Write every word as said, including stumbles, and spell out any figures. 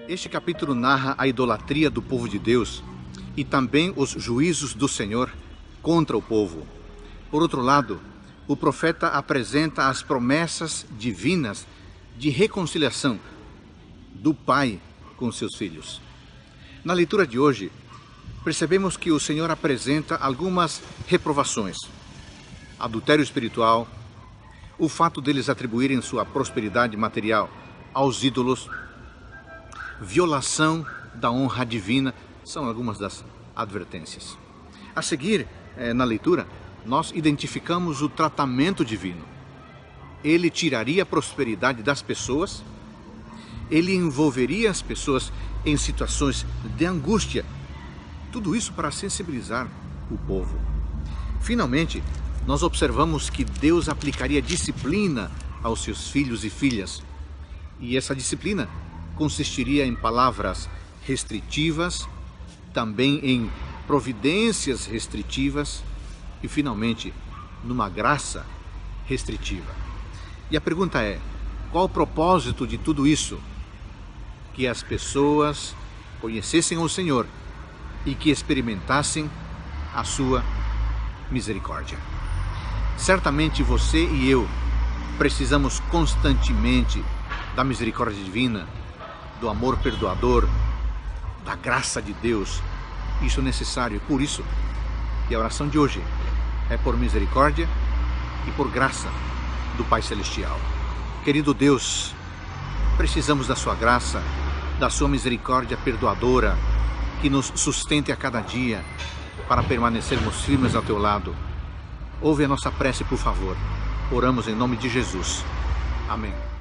Este capítulo narra a idolatria do povo de Deus e também os juízos do Senhor contra o povo. Por outro lado, o profeta apresenta as promessas divinas de reconciliação do pai com seus filhos. Na leitura de hoje, percebemos que o Senhor apresenta algumas reprovações: adultério espiritual, o fato deles atribuírem sua prosperidade material aos ídolos, violação da honra divina, são algumas das advertências. A seguir, na leitura, nós identificamos o tratamento divino. Ele tiraria a prosperidade das pessoas, ele envolveria as pessoas em situações de angústia, tudo isso para sensibilizar o povo. Finalmente, nós observamos que Deus aplicaria disciplina aos seus filhos e filhas, e essa disciplina consistiria em palavras restritivas, também em providências restritivas e, finalmente, numa graça restritiva. E a pergunta é: qual o propósito de tudo isso? Que as pessoas conhecessem o Senhor e que experimentassem a sua misericórdia. Certamente você e eu precisamos constantemente da misericórdia divina, do amor perdoador, da graça de Deus. Isso é necessário, por isso que a oração de hoje é por misericórdia e por graça do Pai Celestial. Querido Deus, precisamos da sua graça, da sua misericórdia perdoadora, que nos sustente a cada dia para permanecermos firmes ao teu lado. Ouve a nossa prece, por favor. Oramos em nome de Jesus. Amém.